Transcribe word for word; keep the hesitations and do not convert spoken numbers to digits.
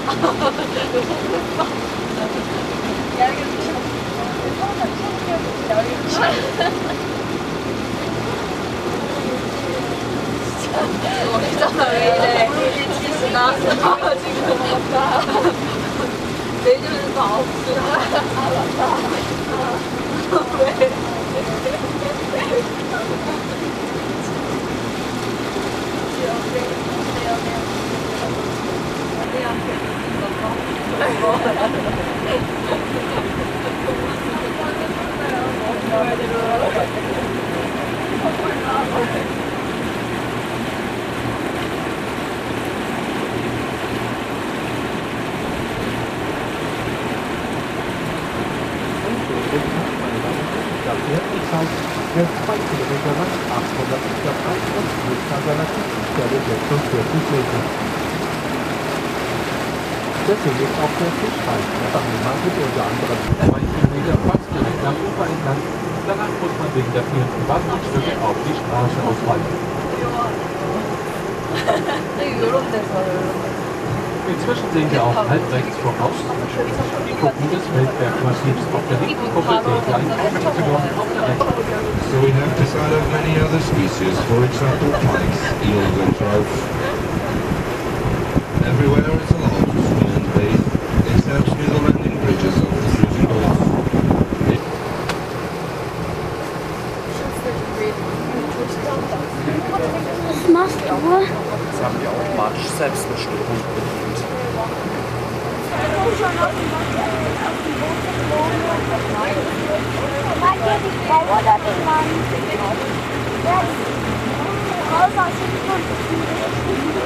있잖아 왜 이래 일치시 나왔어 지금 내일은 또 아홉 시 아 맞다 왜 Der zwei Kilometer lang, achthundert Meter breit und Alternativstelle sechsundvierzig Meter. Deswegen ist auch der Fischfall. Der Bachmann wird unter anderem zwei Kilometer fast direkt am Ufer entlang. Danach muss man wegen der vielen Privatgrundstücke auf die Straße ausweichen. Inzwischen sehen wir auch halb rechts voraus die Kuppen des Feldbergmassivs auf der linken Kuppe, den kleinen Aufgaben auf der rechten. So we have decided many other species, for example pikes, eels and trout. Everywhere it's allowed to swim and bathe, except near the landing bridges of the cruising boats. Was machst du? Jetzt haben wir automatisch Selbstbestimmung bedient. Die Frau oder den Mann? Ja, die Frau war